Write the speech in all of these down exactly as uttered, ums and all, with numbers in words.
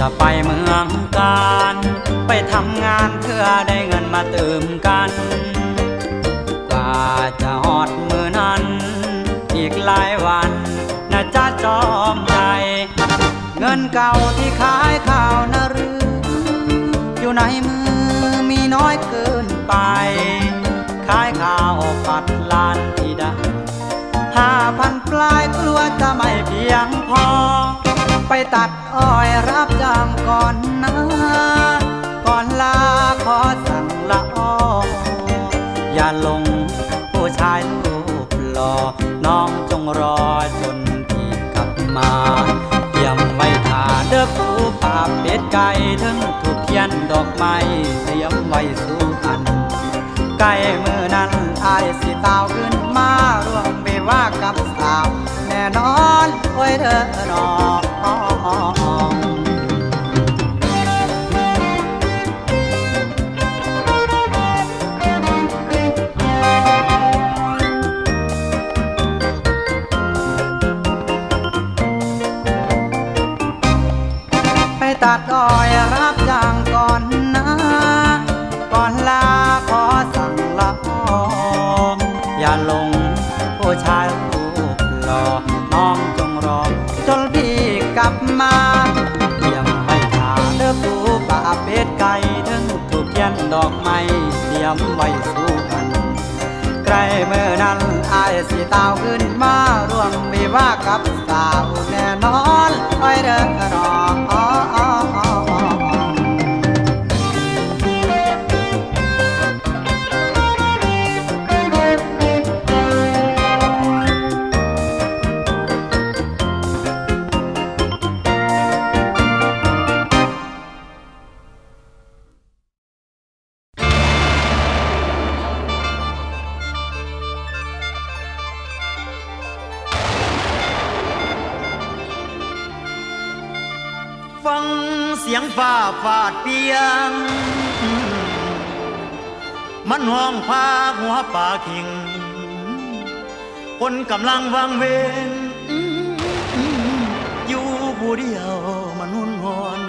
จะไปเมืองการไปทำงานเพื่อได้เงินมาเติมกันกว่าจะฮอดมือนั้นอีกหลายวันนะจ๊ะจอมใจเงินเก่าที่ขายข้าวนะหรืออยู่ในมือมีน้อยเกินไปขายข้าวปัดลานที่ได้ห้าพันปลายกลัวจะไม่เพียงพอไปตัดอ้อยรับจ้างก่อนนะก่อนลาขอสั่งละอ้ออย่าลงผู้ชายรูปหล่อน้องจงรอจนพี่กลับมาเตรียมไว้ทาเด้อผู้ปาเป็ดไก่ถึงถูกเขียนดอกไม้เตรียมไว้สู่อันใกล้มือนั้นอายสิตาวขึ้นมาร่วมวิวากับสาวแน่นอนโอ้ยเธอหนอไปตัดอ้อยรับจ้างก่อนนะก่อนลาขอสั่งละอ้ออย่าลงผู้ชายรูปหล่อน้องจงรอจนพี่กลับมาเตรียมไว้ทาเด้อผู้ป่าเป็ดไก่ถึงถูกเขียนดอกไม้เตรียมไว้สู่กันใกล้เมื่อนั้นอายสิตาวขึ้นมาร่วมวิวากับสาวแน่นอนไว้เด้อรอฟังเสียงฟ้าฟาดเปียงมันห้องพาหัวป่าคิงคนกำลังวางเวงอยู่ผู้เดียวมันหุ่นหอน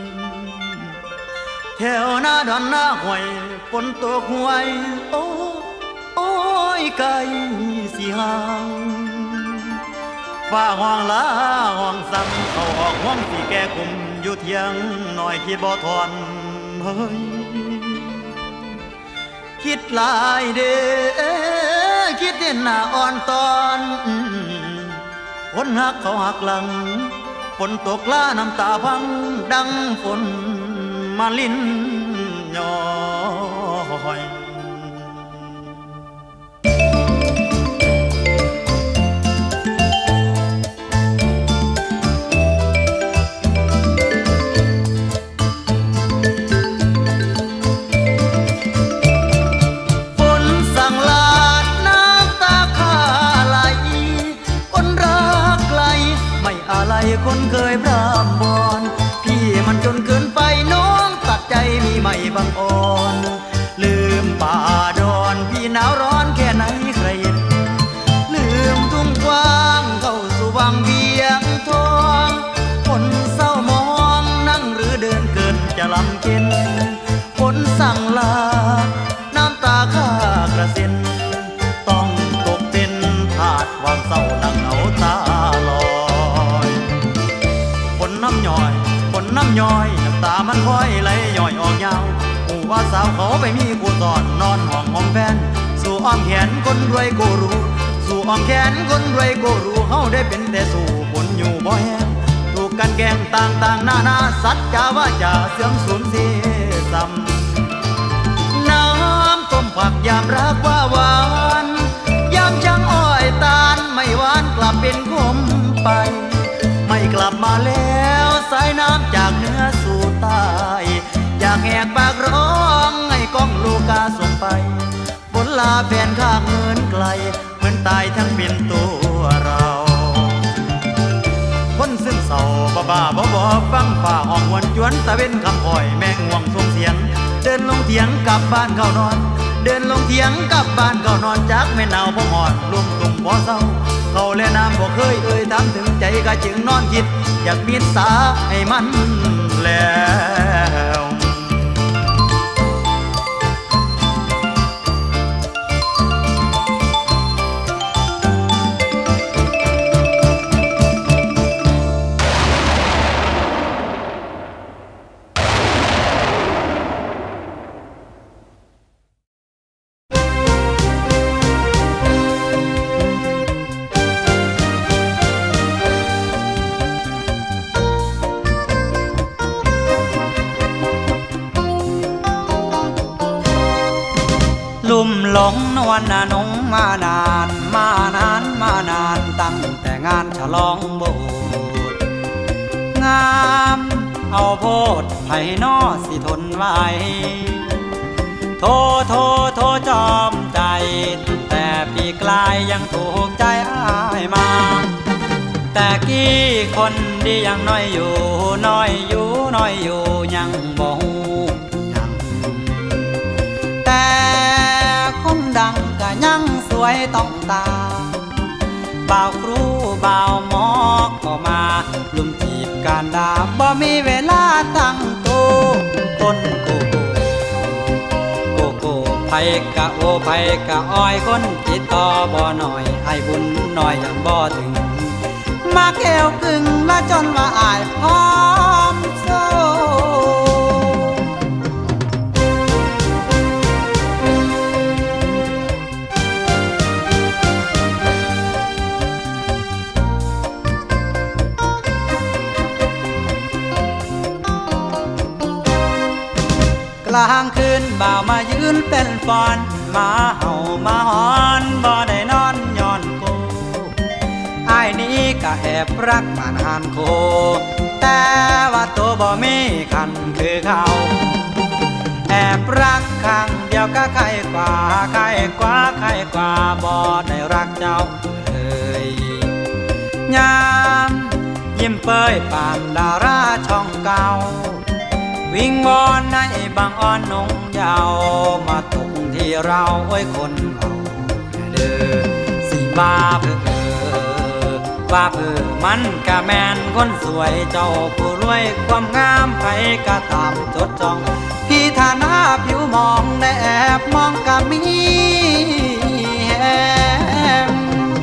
แถวหน้าดอนหน้าห้วยฝนตกห้วยโอ้โอ้ยไกลสิห่างฟ้าห้องลาห้องซ้ำเขาออกห้องที่แก่กลุ่มอยู่เที่ยงหน่อยคิดบ่ทอนเฮ้ยคิดหลายเด้อคิดเห็นหน้าอ่อนตอนคนหักเขาหักหลังฝนตกล้าน้ำตาพังดังฝนมาลิ้นย้อยคนเคยพร่ำบอนพี่มันจนเกินไปน้องตัดใจมีไม่บังอ่อนลืมป่าดอนพี่หนาวร้อนแค่ไหนใครเห็นลืมทุ่งกว้างเข้าสู่วังเวียงทองคนเศร้ามองนั่งหรือเดินเกินจะลำเค็นคนสั่งลาน้ำตาข้ากระเซ็นต้องตกเป็นทาสวางเศร้านั่งเอาตาลอยน้ำย่อยคนน้ำย่อยน้ำตามันค่อยไหลย่อยออกยาวผู้ว่าสาวเขาไปมีผู้ตอนนอนห้องห้องแฟนสู่อ้อมแขนคนรวยก็รู้สู่อ้อมแขนคนรวยก็รู้เขาได้เป็นแต่สู่ผลอยู่บ่แห้งถูกกันแกงต่างต่างหน้าหน้าสัจจาว่าจะเสื่อมสูญเสียซ้ำน้ำต้มผักยามรักว่าหวานยามช่างอ้อยตาลไม่หวานกลับเป็นขมไปไม่กลับมาแล้วสายน้ำจากเหนือสู่ใต้อยากแหกปากร้องให้ก้องลูกาส่งไปฝนลาแฟนข้างเงินไกลเหมือนตายทั้งเป็นตัวเราคนซึมเศร้าบ้าบ้าบอบอฟังฝ่าห้องวนจวนตะเว้นคำคอยแม่งวงส่งเสียงเดินลงเถียงกลับบ้านเข้านอนเดินลงเถียงกลับบ้านเข้านอนจากแม่หนาวบ่หอดลุมตุ่มบ่เศร้าเขาและน้ำบ่เคยเอ่ยถามถึงใจก็จึงนอนคิดอยากมีสาให้มันแลแล้วลุ่มหลงนวลนานงมานานมานานมานานตั้งแต่งานฉลองโบสถ์งามเอาโพดไผ่นอสิทนไว้โทโทโทจอมใจแต่ปีกลายยังถูกใจอ้ายมาแต่กี้คนดียังน้อยอยู่น้อยอยู่น้อยอยู่ยังบ่ฮู้แต่คนดังก็ยังสวยต้องตาบ่าวครูบ่าวหมอก็มาลุมจีบการดาบ่มีเวลาตั้งตัวคนโกโก้โกโก้ไผกะโอไผกะอ้อยคนติดต่อบ่หน่อยไอ้บุญหน่อยยังบ่ถึงมาแก้วกึ่งมาจนว่าอายพร้อมโซกลางคืนบ่าวมายืนเป็นฟอนมาเห่ามาหอนบ่ได้นอนย้อนกูอ้ายนี้ก็แอบรักมานานโคแต่ว่าตัวบ่มีคันคือเขาแอบรักครั้งเดียวก็ใครกว่าใครกว่าใครกว่าบ่ได้รักเจ้าเลยยามยิ้มเปยปานดาราช่องเก่าวิงวอนให้บางอ่อนนงยาวมาตกที่เราไว้คนเอาเด้อสิบ้าเพื่อว่าเพื่อมันกะแมนคนสวยเจ้าผู้รวยความงามไผกะตามจดจ้องพี่ฐานะผิวมองได้แอบมองกะมีแฮม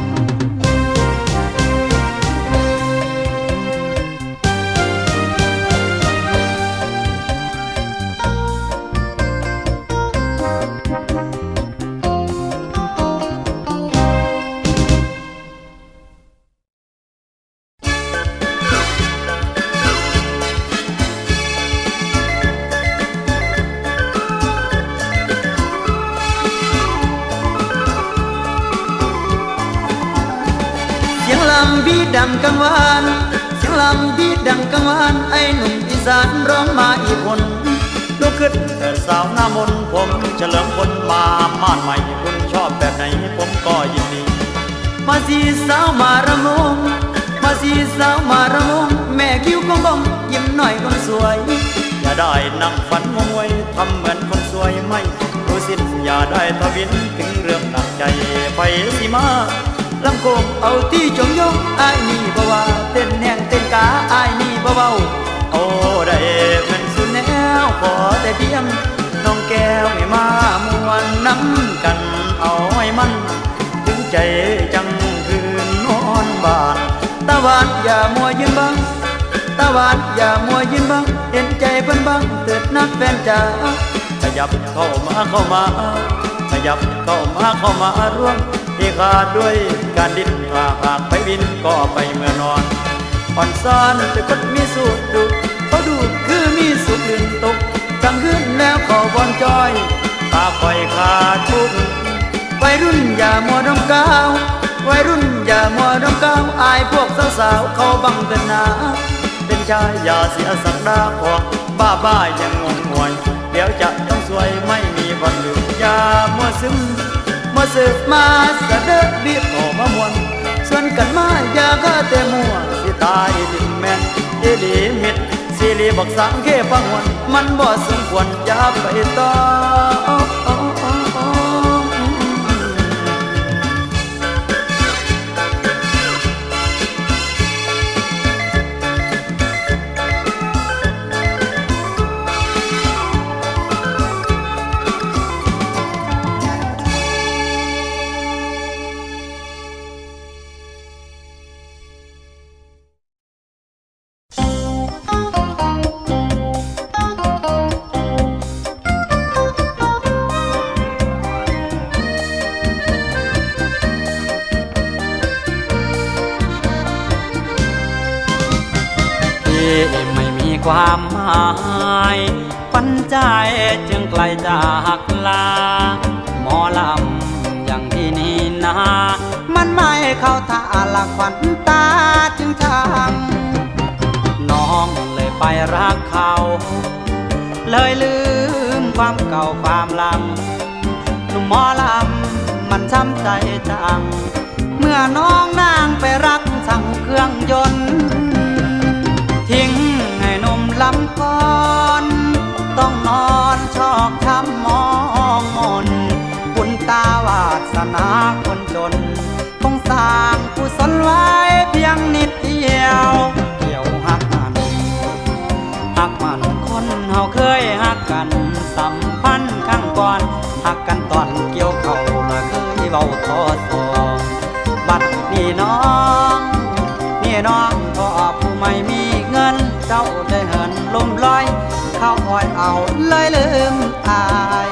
บีดังกังวานเสียงลำบีดังกังวานไอ้หนุ่มอีสานร้องมาอีกคนลุกขึ้นเถิดสาวหน้ามนผมเฉลิมพลมาม่านใหม่คุณชอบแบบไหนผมก็ยินดีมาสีสาวมาระมงมาสีสาวมาระมงแม่คิ้วกงบงยิ้มหน่อยคนสวยอย่าได้นั่งฝันมงวยทำเหมือนคนสวยไม่รู้สิ้นอย่าได้ทวินถึงเรื่องหนักใจไปสิมาลำโคงเอาที่จงยงไอ้นี่บ่ว่าเต้นแห้งเต้นกาไอ้นี่บ่เบาโอ้ได้เป็นสุดแนวขอแต่เพียงน้องแก้วไม่มามวนน้ำกันเอาให้มันถึงใจจังคืนนอนบ้านตะวันอย่ามัวยืนบังตะวันอย่ามัวยืนบังเห็นใจเพิ่นบังเถิดนักแฟนจ๋าขยับเข้ามาเข้ามาขยับเข้ามาเข้ามาร่วมที่ขาดด้วยการดิ้นถ้าหากไปบินก็ไปเมื่อนอนอ่อนซ้อนแต่คนมีสูตรดุเขาดูคือมีสุขลื่นตกกลางคืนแล้วขอบอนจอยตาคอยขาดทุกวัยรุ่นอย่ามัวดมก้าววัยรุ่นอย่ามัวดมก้าวอายพวกสาวๆเขาบังเดินหนาเป็นชายอย่าเสียสักดาของบ้าบ้ายังงงงวยเดี๋ยวจะต้องสวยไม่มีวันลืมอย่ามัวซึมมาสืบมาสะเดะเบียดต่อมามวนส่วนกันมาอย่าก็แต่มัวสิตายดินแม่นเอลีมิดสิริบอกสังเขปังวนมันบ่สมควรอย่าไปต่อความหมายปัญใจจึงไกลจากลาหมอลำอย่างที่นี่นามันไม่เข้าท่าละควันตาจึงช่างน้องเลยไปรักเขาเลยลืมความเก่าความหลังหนุ่มหมอลำมันช้ำใจจังเมื่อน้องนางไปรักสั่งเครื่องยนต์ทิ้งให้หนุ่มลำก่อนต้องนอนชอกช้ำมองมนบุญตาวาสนาคนจนคงสร้างกุศลไว้เพียงนิดเดียวเกี่ยวหักมันหักมันคนเฮาเคยหักกันสัมพันธ์ข้างก่อนหักกันตอนเกี่ยวเข่าละเคยเบาทอดต่อบัดนี่น้องนี่น้องพ่อผู้ไม่มีเงินเจ้าได้เหินลมลอยเข้าอ้อยเอาเลยลืมอาย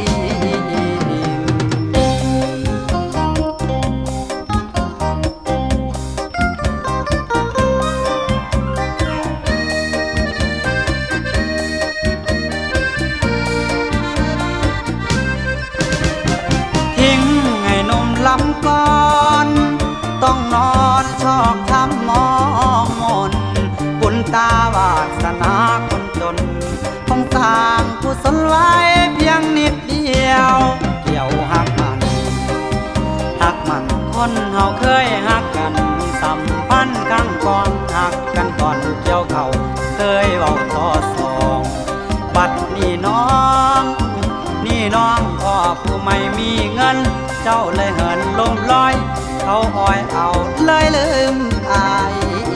ทิ้งให้นมลำก่อนต้องนอนชอกช้ำมองมนบุญตาวาสนาคนจนคงสร้างกุศลไว้เพียงนิดเดียวเกี่ยวหักมันหักมันคนเฮาเคยหักกันสัมพันธ์ข้างก่อนหักกันก่อนเกี่ยวเข่าเคยเว้าทอสองบัดนี่น้องนี่น้องพ่อผู้ไม่มีเงินเจ้าเลยเหินลมลอยเขาอ้อยเอาเลยลืมอาย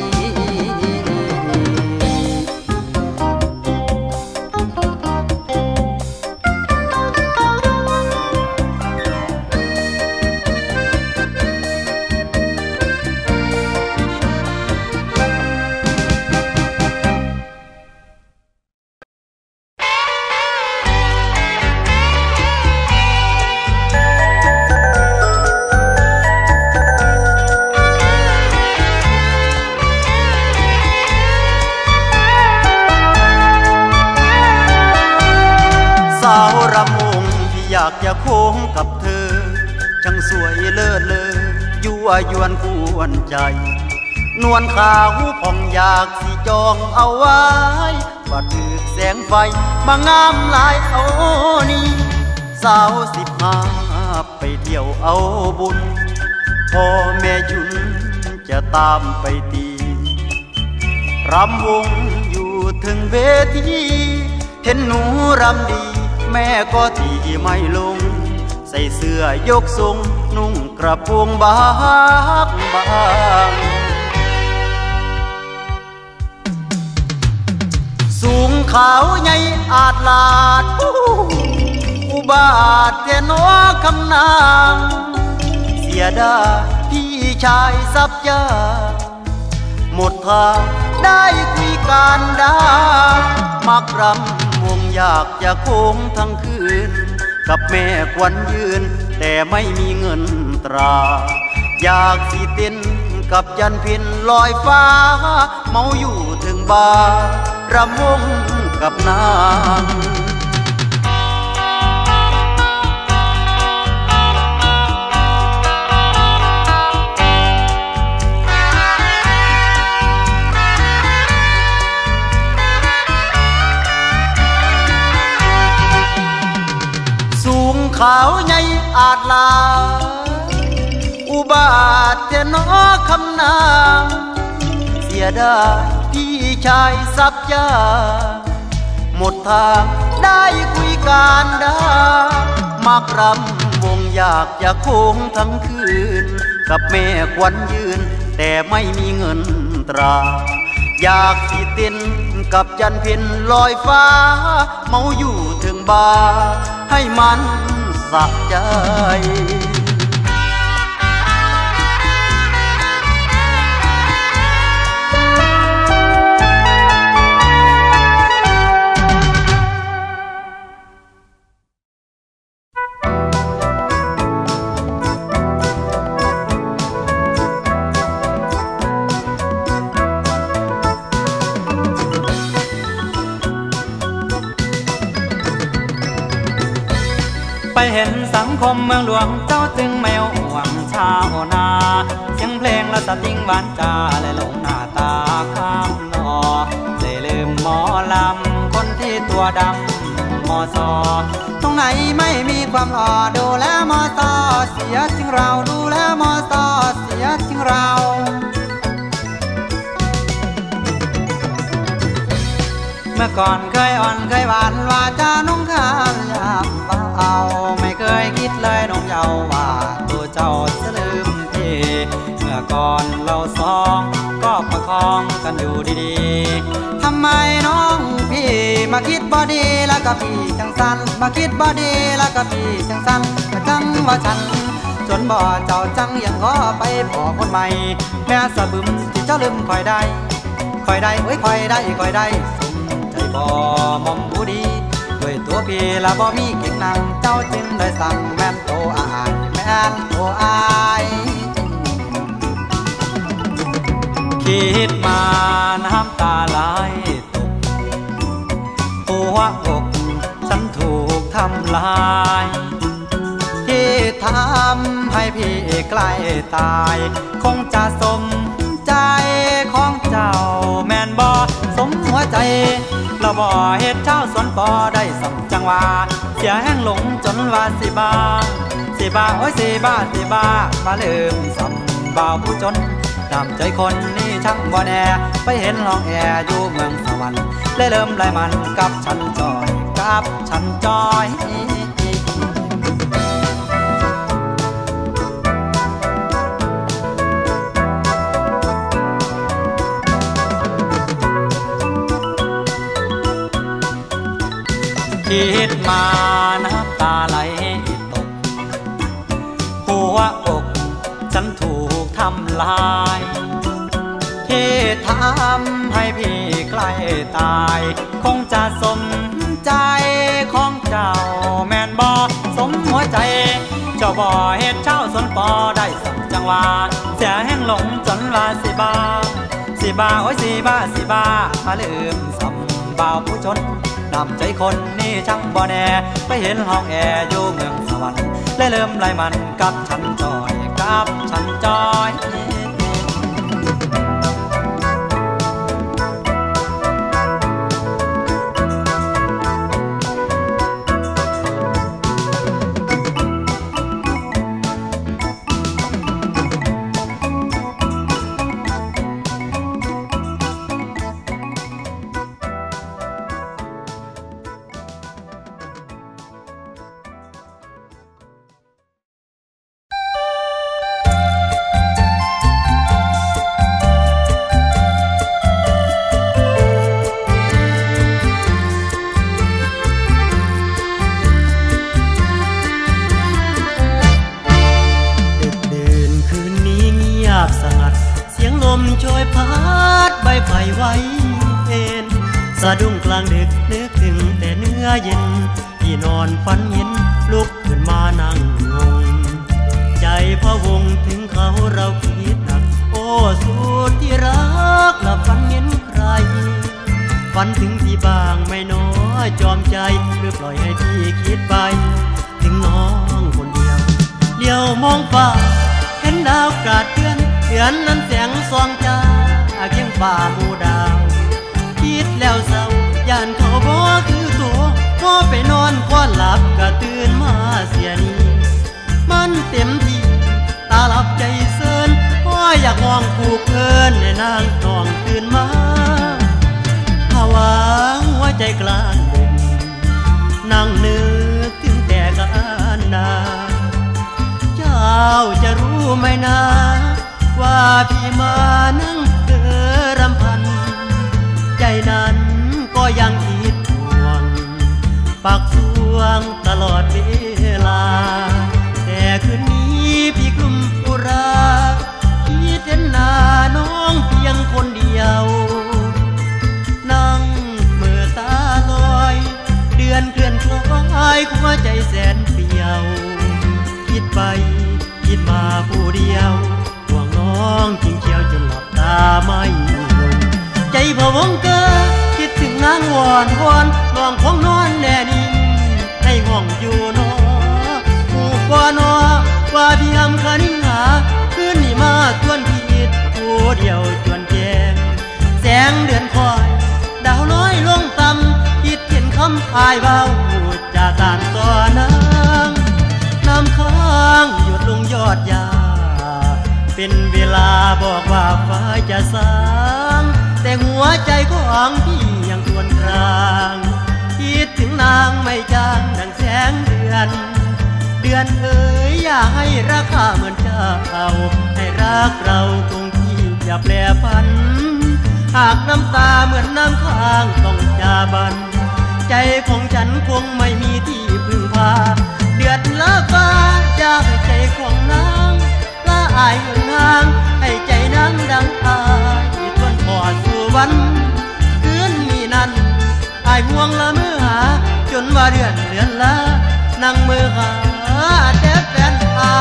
อยากจะโค้งกับเธอช่างสวยเลิศเลยยั่วยวนกวนใจนวลขาวผ่องอยากสิจองเอาไว้บัดถึกแสงไฟมางามหลายเอานี่สาวสิบห้าไปเที่ยวเอาบุญพ่อแม่ยุนจะตามไปตีรำวงอยู่ถึงเวทีเห็นหนูรำดีแม่ก็ตีไม่ลงใส่เสื้อยกทรงนุ่งกระโปรงบางบางสูงขาวใหญ่อาจลาดอุบาทเทนอคำนางเสียดายพี่ชายสับยาหมดทางได้คุยกันได้มักรำวงอยากจะโค้งทั้งคืนกับแม่ควันยืนแต่ไม่มีเงินตราอยากสิเต้นกับยันพินลอยฟ้าเมาอยู่ถึงบาร์รำวงกับนางขาวใหญ่อาจลาอุบาทเทนอคำนางเสียดายพี่ชายสับยาหมดทางได้คุยกันได้มักรำวงอยากจะโค้งทั้งคืนกับแม่ควันยืนแต่ไม่มีเงินตราอยากสิเต้นกับยันเพ็ญลอยฟ้าเมาอยู่ถึงบาร์ให้มันสะใจเไปเห็นสังคมเมืองหลวงเจ้าจึงไม่หวังชาวนาเสียงเพลงและสตริงหวานจาและหลงหน้าตาข้ามนอเลยลืมหมอลำคนที่ตัวดำมอซอตรงไหนไม่มีความหล่อดูแลมอซอเสียจริงเราดูแลมอซอเสียจริงเราเมื่อก่อนเคยอ่อนเคยหวานว่าจะนุ่งขาวอยากเบาไม่เคยคิดเลยน้องเยาว่าตัวเจ้าจะลืมพี่เมื่อก่อนเราสองก็ประคองกันอยู่ดีๆทำไมน้องพี่มาคิดบ่ดีแล้วก็พี่จังสันมาคิดบ่ดีแล้วก็พี่จังสันก็จังว่าฉันจนบ่เจ้าจังยังขอไปพอคนใหม่แม่สะบึมที่เจ้าลืมคอยได้คอยได้เอ้ยคอยได้คอยได้ใจบ่มอมผู้ดีด้วยตัวพี่ละบ่มีเก่งนังเจ้าจึงได้สั่งแม่นโตอายแม่นโตอายคิดมาน้ำตาไหลตกหัวอกฉันถูกทำลายที่ทำให้พี่ใกล้ตายคงจะสมใจของเจ้าแม่นบ่สมหัวใจเราบ่เฮ็ดเจ้าสวนปอได้สัมจังว่าเสียแห้งหลงจนว่าสิบ้าสิบ้าโอ้ยสิบ้าสิบ้ามาลืมสัมบ่าวผู้จนตามใจคนนี่ช่างบ่แน่ไปเห็นห้องแอร์อยู่เมืองสวรรค์เลยเริ่มไล่มันกับฉันจอยกับฉันจอยคิดมาน้ำตาไหลตกหัวอกฉันถูกทำลายที่ทำให้พี่ใกล้ตายคงจะสมใจของเจ้าแม่นบ่สมหัวใจเจ้าบ่เฮ็ดเจ้าสนปอได้สักจังหวะเสียแห้งหลงจนว่าสิบ้าสิบ้าโอ้ยสิบ้าสิบ้ามาลืมสัมบ่าวผู้จนนำใจคนนี่ช่างบ่แน่ไปเห็นห้องแอร์อยู่เมืองสวรรค์เลยเริ่มไล่มันกับฉันจอยกับฉันจอยสะดุ้งกลางดึกนึกถึงแต่เนื้อเย็นที่นอนฝันเห็นลุกขึ้นมานั่งงงใจพะวงถึงเขาเราคิดหนักโอ้สุดที่รักและฝันเห็นใครฝันถึงพี่บางไม่น้อยจอมใจหรือปล่อยให้พี่คิดไปถึงน้องคนเดียวเดียวมองฟ้าเห็นดาวกราดเดือนเดือนนั้นแสงสว่างจ้าเคียงฟ้าหมู่ดาวคิดแล้วเศร้าย่านเขาบ่คือตัวพอไปนอนควันหลับก็ตื่นมาเสียนี้มันเต็มที่ตาหลับใจเซินพออยากมองผูกเพลินในนางนองตื่นมาภาวะหัวใจกลางดึกนั่งนึกถึงแต่กันนาเจ้าจะรู้ไหมนะว่าพี่มานั่งเดือรำพันใจนั้นก็ยังคิดห่วงปักสวงตลอดเวลาแต่คืนนี้พี่กลุ่มอุราคิดเห็นหน้าน้องเพียงคนเดียวนั่งเมื่อตาลอยเดือนเคลื่อนคล้อยหัวใจแสนเปลี่ยวคิดไปคิดมาผู้เดียวห่วงน้องจริงเชียวจนหลับตาไม่ใจพะวงเกอคิดถึงนางวอนวอนน้องคงนอนแน่นิ่งในห้องอยู่นอนอายเบาจะตานต่อนางน้ำค้างหยุดลงยอดยาเป็นเวลาบอกว่าฟ้าจะสางแต่หัวใจของพี่ยังครวญครางคิดถึงนางไม่จางดังแสงเดือนเดือนเอ๋ยอย่าให้ราคาเหมือนเจ้าให้รักเราคงที่อย่าแปรผันหากน้ำตาเหมือนน้ำค้างต้องจาบันใจของฉันคงไม่มีที่พึ่งพาเดือดละฟ้าอยากให้ใจของนางละอายเมืองนางให้ใจนางดังอายทวนพอสู่วันคืนมีนั้นอายห่วงละเมื่อหาจนว่าเดือนเดือนละนั่งมือหาแต่แฟนอาย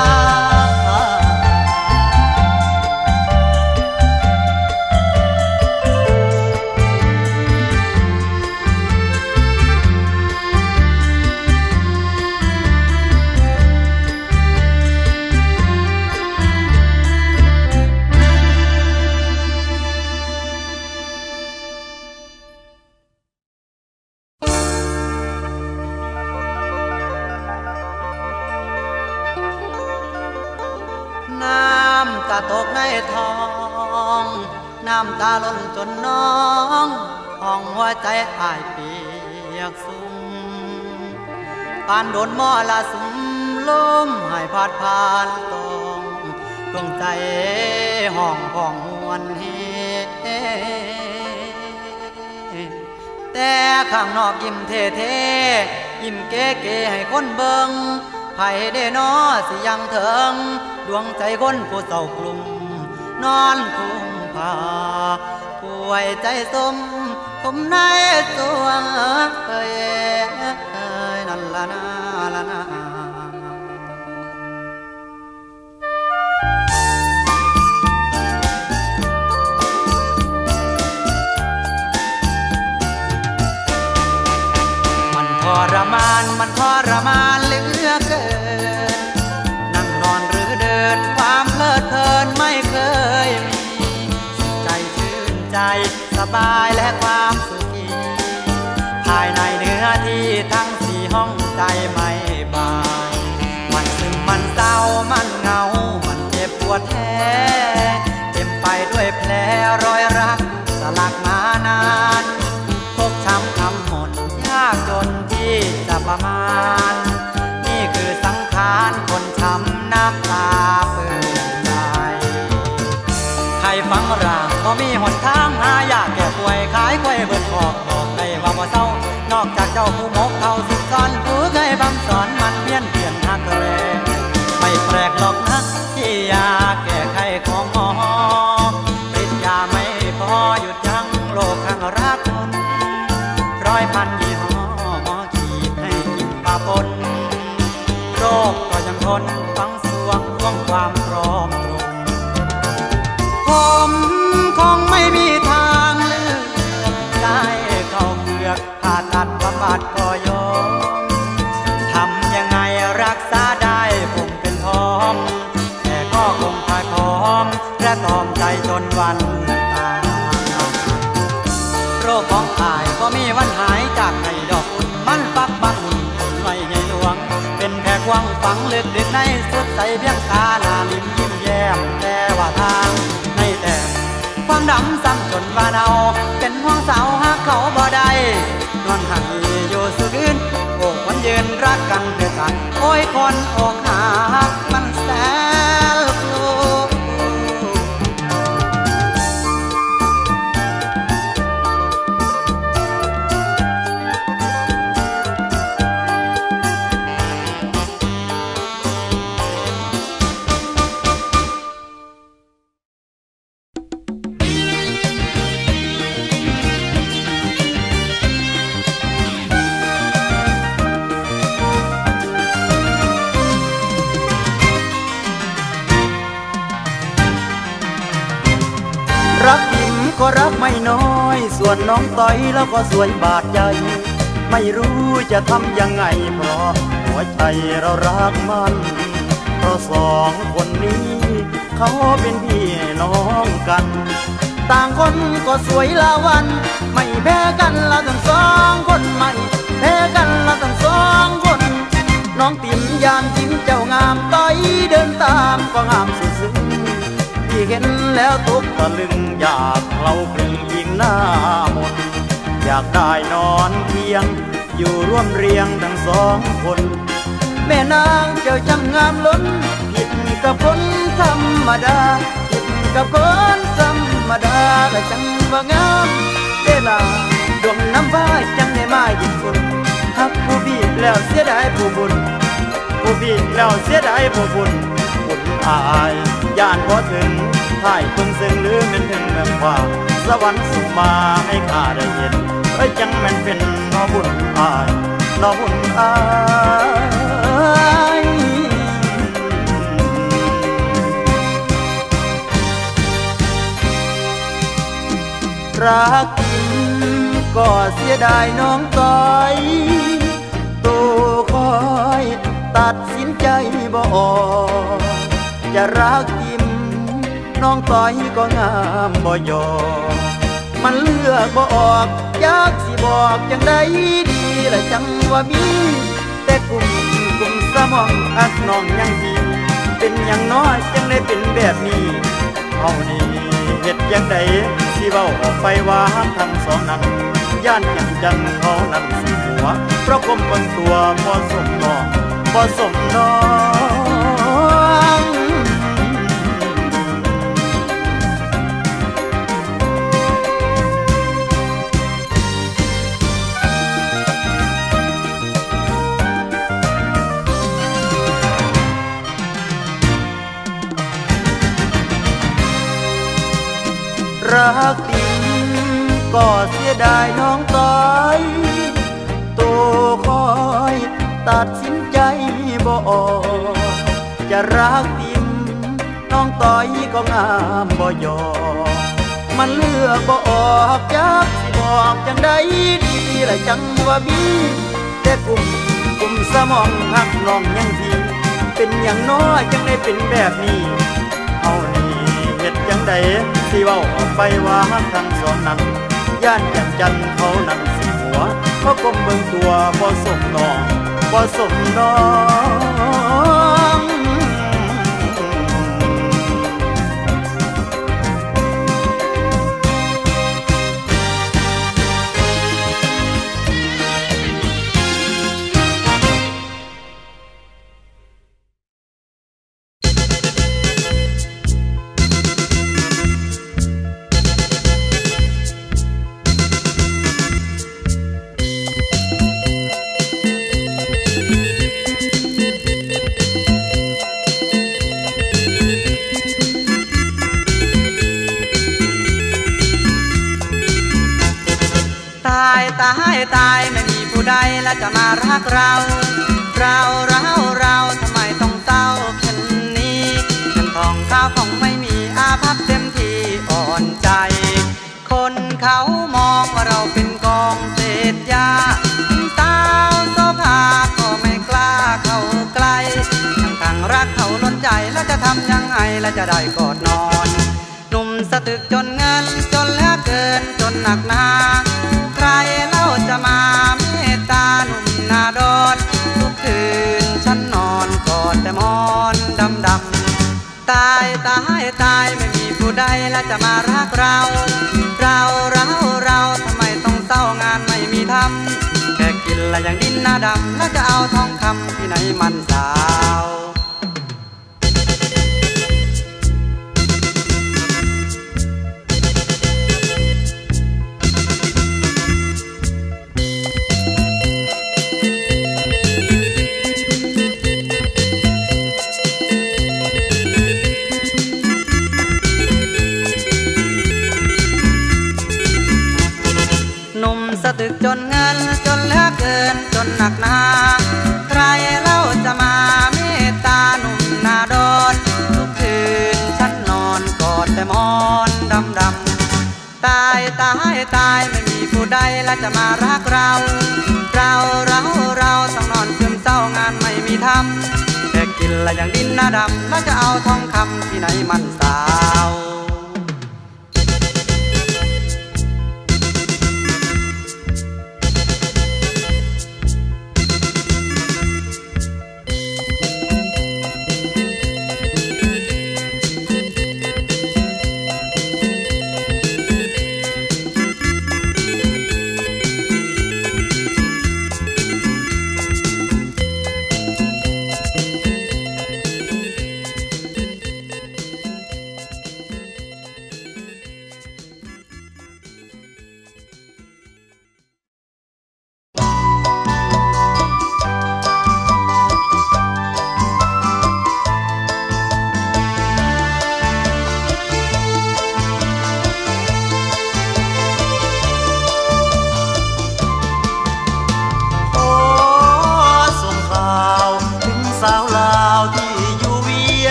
ตาตกในท้องน้ำตาล้นจนน้องห้องหัวใจอายเปียกสุ่มปานโดนหม้อละสุมลมให้พาดผ่านตรงดวงใจห้องห้องหวนเฮแต่ข้างนอกยิ้มเท่ๆยิ้มเก๋ๆให้คนเบิ่งไผได้นอสิยังเถิงดวงใจคนผู้เศร้ากลุ่มนอนคุ้มผ้าป่วยใจสมผมในสวงเอ้ยนั่นละนาละนามันทรมานมันทรมานเหลือเกินนั่งนอนหรือเดินความเพลิดเพลินไม่เคยมีใจชื่นใจสบายและความสุขีภายในเนื้อที่ทั้งสี่ห้องใจไม่บายมันซึมมันเศร้ามันเหงามันเจ็บปวดแท้เต็มไปด้วยแผลรอยรักสลักมานานพกช้ำคำหมดยากจนที่จะประมาณนี่คือสังขารคนช้ำน้ำตาเปื้อนใจใครฟังร่างก็มีหนทางหายากแก่ป่วยขายกล้วยเบิดขอกบอกได้ว่าบ่เศร้านอกจากเจ้าผู้มกเขาสิสอนผู้เคยบังสอนมันเพี้ยนเปลี่ยนหักแรงไม่แปลกหรอกนะที่ยาแก้ไขของหมอติดยาไม่พอหยุดยั้งโลกข้างรักคนร้อยพันยี่ห้อหมอขีดให้กินปาปนโรคก็ยังทนฟังสวงห่วงความพร้อมตรงผมคงไม่มีทางเลือกได้เข้าเผือกผ่าตัดบำบัดก็ยอมทำยังไงรักษาได้ผมเป็นพร้อมแต่ก็คงพายพร้อมและตอมใจจนวันตายโรคของอายก็มีวันหายจากไข่ดอกมันปักบังคนไว้ในหลวงเป็นแผลกว้างฝังลึกดึกในสุดใจเพียงตาหน้าลิ้มยิ้มแย้มแต่ว่าทางในแต่ความดำซ้ำจนว่าเนาเป็นห่วงสาวหากเขาบ่ได้นอนหักอยู่สุขืนโอ้คนยืนรักกันเดือดกันโอ้ยคนอกหักมันแสนกลัวรักยิ้มก็รักไม่น้อยส่วนน้องต้อยแล้วก็สวยบาดใจไม่รู้จะทำยังไงเพราะหัวใจเรารักมันเพราะสองคนนี้เขาเป็นพี่น้องกันต่างคนก็สวยละวันไม่แพ้กันละทั้งสองคนไม่แพ้น้องติ๋มยามยิ้มเจ้างามต้อยเดินตามก็งามสุดซึ้งที่เห็นแล้วตกตะลึงอยากเล่าเพลงยิงหน้ามนอยากได้นอนเพียงอยู่ร่วมเรียงทั้งสองคนแม่นางเจ้าช่างงามล้นผิดกับคนธรรมดาผิดกับคนธรรมดาแต่จังว่างามเวลาดวงน้ำฟ้าจังได้มาหยิบคนหักผู้บีบแล้วเสียดายผู้บุญผู้บีบแล้วเสียดายผู้บุญบุญอายย่านพอถึงถ่ายเพิ่งซึ้งหรือเป็นถึงเมืองฟ้าสวรรค์ส่งมาให้ข้าได้เห็นเอ้ยจังแม่นเป็นน้อบุญอายน้อบุญอายรักจริงก็เสียดายน้องต้อยตัวคอยตัดสินใจบ่ออกจะรักจริงน้องต้อยก็งามบ่ยอมันเลือกบ่ออกยากสิบอกจังได้ดีละจังว่ามีแต่กลุ่มกลุ่มสมองอักน้องยังดีเป็นอย่างน้อยจังได้เป็นแบบนี้เอานี่เฮ็ดยังไดสิเว้าออกไปว่าทั้งสองนั้นย่านยังจังเขานั้นสิหัวเพราะคมบนตัวพอสมน้องพอสมน้องรักจริงก็เสียดายน้องต้อยตัวคอยตัดสินใจบ่ออกจะรักจริงน้องต้อยก็งามบ่ยอมันเลือกบ่ออกจักสิบอกจังได้ดีละจังว่ามีแต่กลุ่มกลุ่มสมองหักน้องยังดีเป็นอย่างน้อยจังได้เป็นแบบนี้เอานี่เฮ็ดจังไดสิเว้าออกไปว่าทั้งสองนั้นย่านจันจันเขานั้นสิหัวเพราะกลมเบิ่งตัวบ่สมน้องบ่สมน้องตายตายไม่มีผู้ใดและจะมารักเราเราเราเราทำไมต้องเศร้าเช่นนี้เงินทองข้าวของไม่มีอาภัพเต็มที่อ่อนใจคนเขามองว่าเราเป็นกองเศษยาสาวโซภาก็ไม่กล้าเข้าใกล้ทั้งทางรักเขาล้นใจแล้วจะทำยังไงและจะได้กอดนอนหนุ่มสตึกจนเงินจนเหลือเกินจนหนักหนาใครเล่าจะมาเมตตาหนุ่มนาดอนทุกคืนฉันนอนกอดแต่มอนดำดำตายตายตายไม่มีผู้ใดและจะมารักเราเราเราเราทำไมต้องเศร้างานไม่มีทำแค่กินละอย่างดินหน้าดำแล้วจะเอาทองคำที่ไหนมันสาวสตึกจนเงินจนเหลือเกินจนหนักหนาใครเล่าจะมาเมตตาหนุ่มนาดอนทุกคืนฉันนอนกอดแต่มอนดำดำตายตายตายไม่มีผู้ใดและจะมารักเราเราเราเราต้องนอนซึมเศร้างานไม่มีทำแค่กินละอย่างดินหน้าดำแล้วจะเอาทองคำที่ไหนมันสาว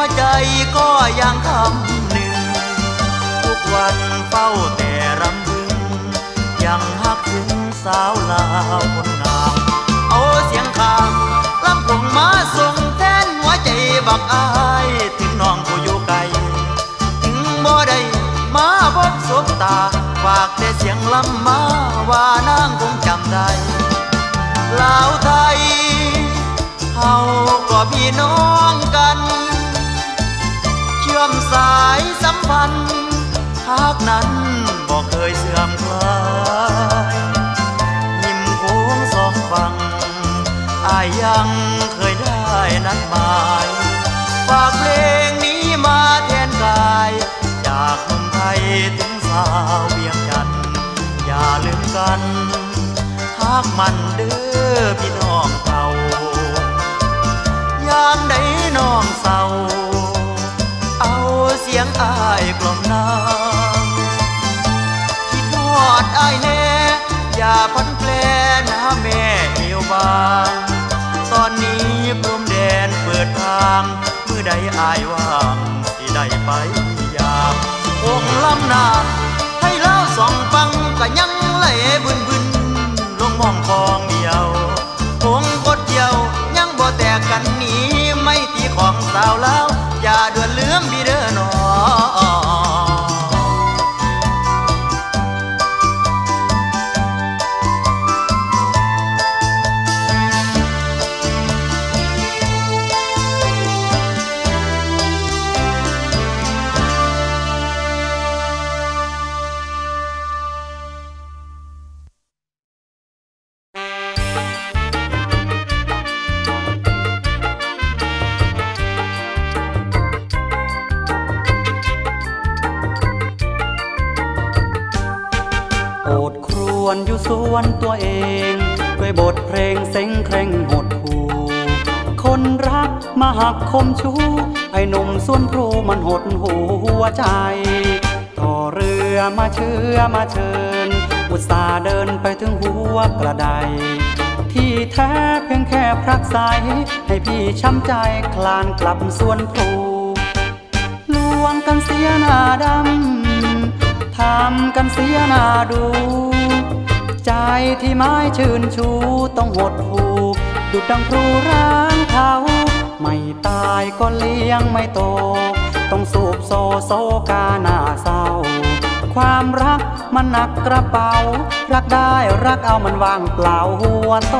ใจก็ยังคำหนึ่งทุกวันเฝ้าแต่รำพึงยังฮักถึงสาวลาวคนงามเอาเสียงข้างลำโพงมาส่งแทนหัวใจบักอายถึงน้องผู้อยู่ไกลถึงบ่ได้มาพบสบตาฝากแต่เสียงลำมาว่านางคงจำได้ลาวไทยเฮาก็พี่น้องกันเชื่อมสายสัมพันธ์ฮักนั้นบ่เคยเสื่อมคลายยิ้มโค้งสองฝั่งอายยังเคยได้นัดหมายฝากเพลงนี้มาแทนกายจากเมืองไทยถึงสาวเวียงจันทน์อย่าลืมกันฮักมันเด้อพี่น้องเก่ายามใดน้องเศร้าเอาเสียงอายกล่อมน้ำคิดทอดอายแน่อย่าพันแปรนะแม่เอวบางตอนนี้พรมแดนเปิดทางเมื่อใดอายว่างที่ได้ไปยามวงลำนาให้เล่าสองฟังก็ยังไหลบึนบึนลงมองคลองเดียววงกดเดียวยังบ่แตกกันหนีไม่ตีของสาวลาวอย่าด่วนลืมพี่เด้อน้องอยู่ส่วนตัวเองด้วยบทเพลงเซ็งเคร่งหดหูคนรักมาหักคมชูไอ้หนุ่มส่วนพลูมันหดหูหัวใจต่อเรือมาเชื่อมาเชิญอุตส่าห์เดินไปถึงหัวกระไดที่แท้เพียงแค่พรักใสให้พี่ช้ำใจคลานกลับส่วนพลูลวงกันเสียหน้าดำทำกันเสียหน้าดูใจที่ไม้ชื่นชูต้องหดหูดุดดังพลูร้างเท้าไม่ตายก็เลี้ยงไม่โตต้องสูบโซโซกาหน้าเศร้าความรักมันหนักกระเป๋ารักได้รักเอามันว่างเปล่าหัวโต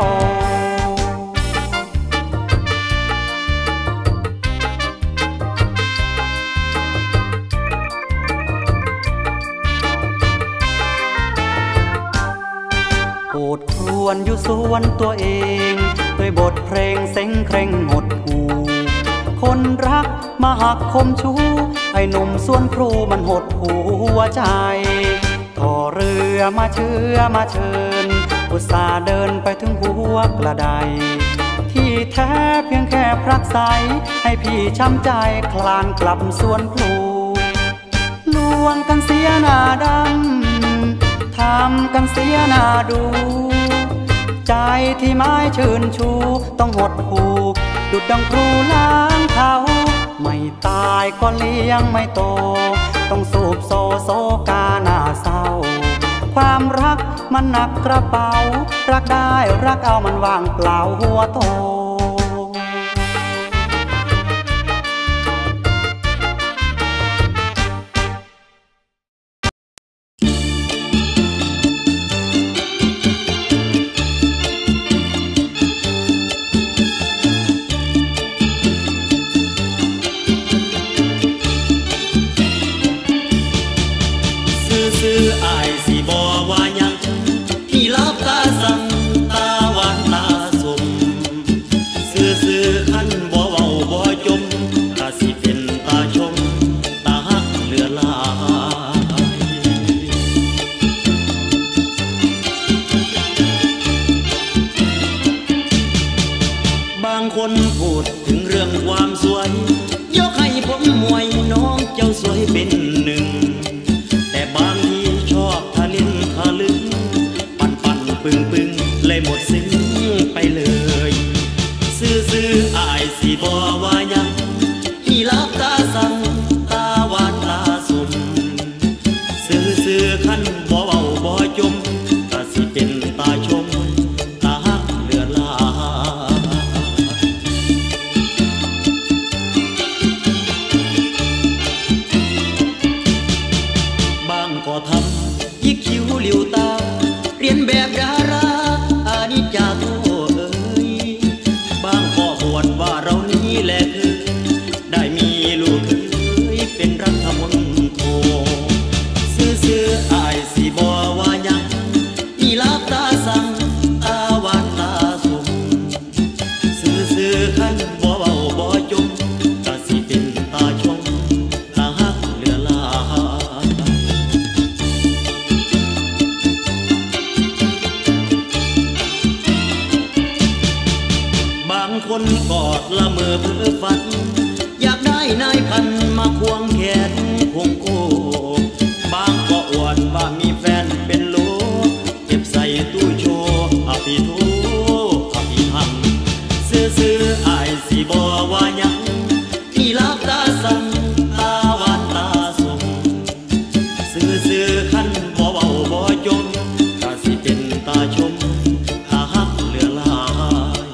โอดครวญอยู่ส่วนตัวเองด้วยบทเพลงเซ็งเคร่งหดหูคนรักมาหักคมชูไอ้หนุ่มส่วนพลูมันหดหูหัวใจต่อเรือมาเชื่อมาเชิญอุตส่าห์เดินไปถึงหัวกระไดที่แท้เพียงแค่พรักใสให้พี่ช้ำใจคลานกลับส่วนพลูลวงกันเสียหน้าดำทำกันเสียหน้าดูใจที่ไม้ชื่นชูต้องหดหูดุดดังพลูล้างเท้าไม่ตายก็เลี้ยงไม่โตต้องสูบโซโซกาหน้าเศร้าความรักมันหนักกระเป๋ารักได้รักเอามันว่างเปล่าหัวโตซื้ออายสิบ่ว่ายังที่ลับตาสั่งตาหวานตาสมซื้อซื้อคันบ่เว้าบ่จมตาสิเป็นตาชมตาฮักเหลือหลายบางคนพูดถึงเรื่องความสวยยกให้ผมมวยน้องเจ้าสวยเป็นหนึ่งแต่บางทีชอบทะลึ่งทะลึ่งปั่นปั่นปึงปึงเลยหมดซึ้งไปเลยซื้อซื้ออายสิบ่ว่ายังที่ลับตกอดละเมอเพ้อฝันอยากได้นายพันมาควงแขนคงโอบางก็อวดว่ามีแฟนเป็นโลเก็บใส่ตู้โชว์อภิโทอภิหังซื้อซื้ออายสิบ่ว่ายังที่ลับตาสั่งตาหวานตาสมซื้อซื้อคันบ่เบาบ่จมถ้าสิเป็นตาชมตาหักเหลือลาย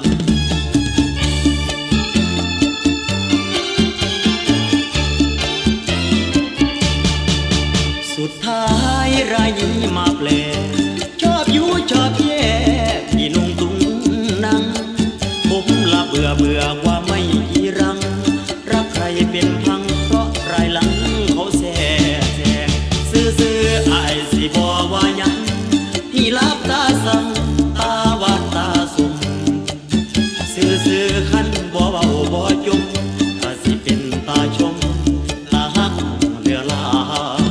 สุดท้ายรายนี้มาแปลชอบอยู่ชอบแย่พี่นุ่งตุ้งนังผมละเบื่อเบื่อว่าไม่กี่รังรักใครเป็นพังเพราะรายหลังเขาแซ่แซ่ซื้อซื้ออายสิบ่ว่ายังที่ลับตาสั่งตาหวานตาสมซื้อซื้อคันบ่เบาบ่จมถ้าสิเป็นตาชมตาหักเหลือลาย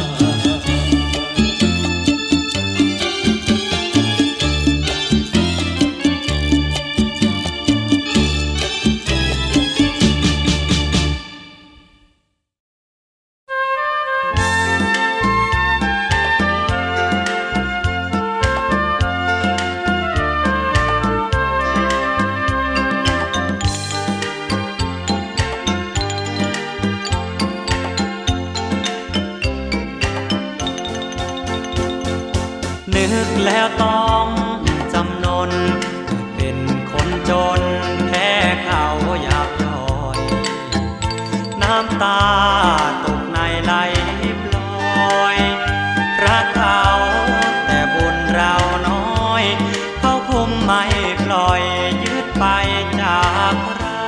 นึกแล้วต้องจำนนเป็นคนจนแค่เขาอยากย่อยน้ำตาตกในไหลปลอยรักเขาแต่บุญเราน้อยเขาคุมไม่ปล่อยยึดไปจากเรา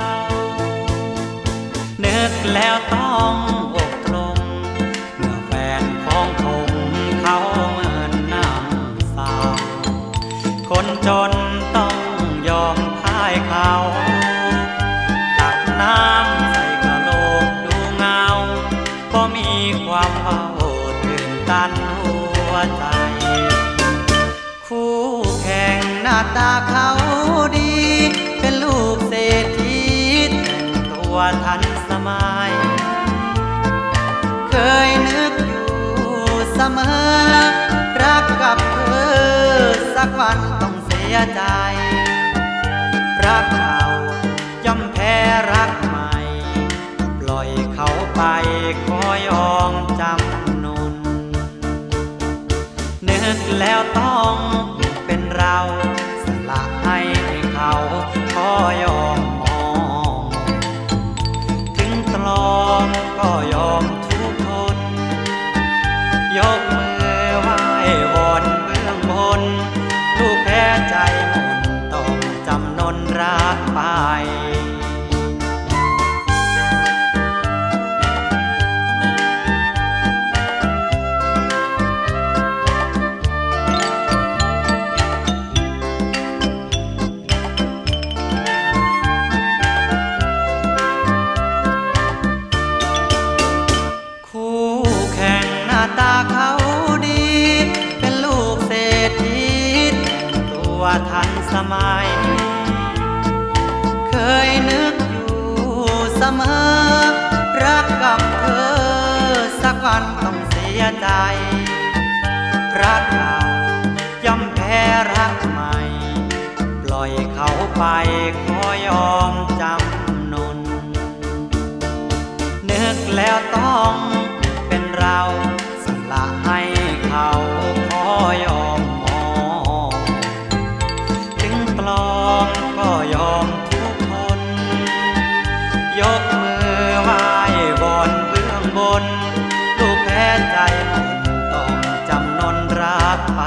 นึกแล้วต้องอกตรงเมื่อแฟนของผมเขาเหมือนคนจนต้องยอมพ่ายเขาตักน้ำใส่กะโหลกดูเงาก็มีความเฝ้าตื่นตันหัวใจคู่แข่งหน้าตาเขาดีเป็นลูกเศรษฐีแต่งตัวทันสมัยเคยนึกอยู่เสมอรักกับเธอสักวันต้องเสียใจรักเก่าย่อมแพ้รักใหม่ปล่อยเขาไปขอยอมจำนนนึกแล้วต้องเป็นเราสละให้เขาขอยอมมองถึงตรอมก็ยอมทุกคนยกมือไหว้วอนเบื้องบนลูกแพ้ใจหมดต้องจำนนรักไปคู่แข่งหน้าตาเขาดีเป็นลูกเศรษฐีแต่งตัวทันสมัยเคยนึกอยู่เสมอรักกับเธอสักวันต้องเสียใจรักเก่าย่อมแพ้รักใหม่ปล่อยเขาไปขอยอมจำนนนึกแล้วต้องเป็นเราสละให้เขาขอยอมมองถึงปลอมก็ยอมทุกคนยกมือไหว้วอนเบื้องบนลูกแพ้ใจหมดต้องจำนนรักไป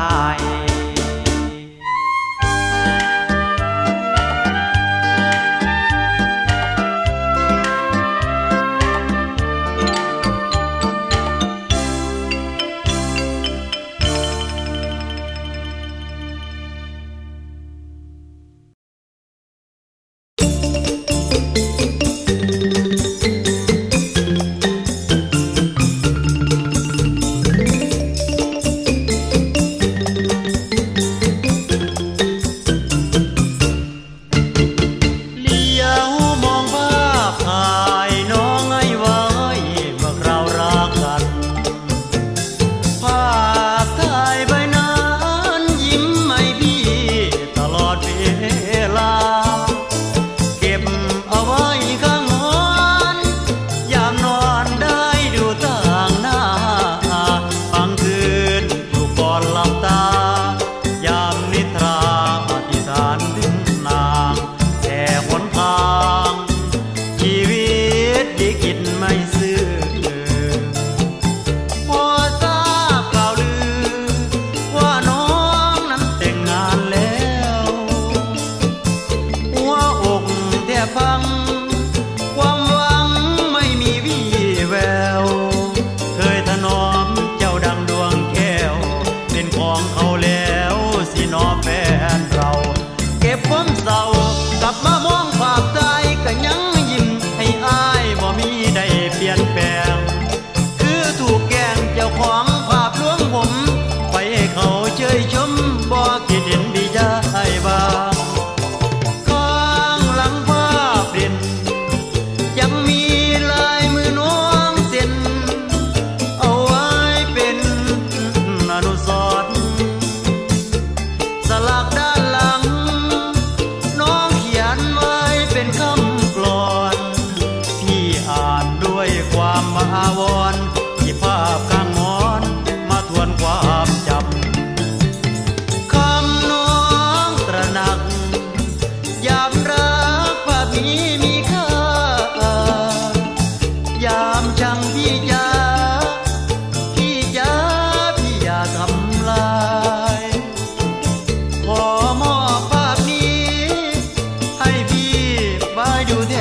Thank you. พังความหวังไม่มีวี่แววเคยถนอมเจ้าดังดวงแก้วเป็นของเขาแล้วสินอแฟนเราเก็บความเศร้ากลับมามองภาพใจก็ยังยิ้มให้อายบ่มีได้เปลี่ยนแปลงคือถูกแกล้งเจ้าของภาพลวงผมไปให้เขาเชยชมบ่คิดเห็นดีใจบ้างข้างหลังภาพเด่นยังมีลายมือน้องเส้นเอาไว้เป็นอนุสรณ์สลักด้านหลังน้องเขียนไว้เป็นคำกลอนที่อ่านด้วยความมหาวรที่ภาพข้างมอนมาทวนความจำคำน้องตระหนักยามรักภาพนี้มีค่ายามช่างพี่ยาพี่ยาพี่อย่าทำลายขอมอบภาพนี้ให้พี่ไว้ดูแท